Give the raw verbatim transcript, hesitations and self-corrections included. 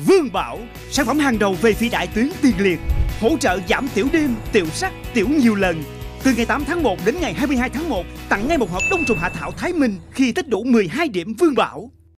Vương Bảo, sản phẩm hàng đầu về phi đại tuyến tiền liệt, hỗ trợ giảm tiểu đêm, tiểu sắc, tiểu nhiều lần. Từ ngày tám tháng một đến ngày hai mươi hai tháng một, tặng ngay một hộp đông trùng hạ thảo Thái Minh khi tích đủ mười hai điểm Vương Bảo.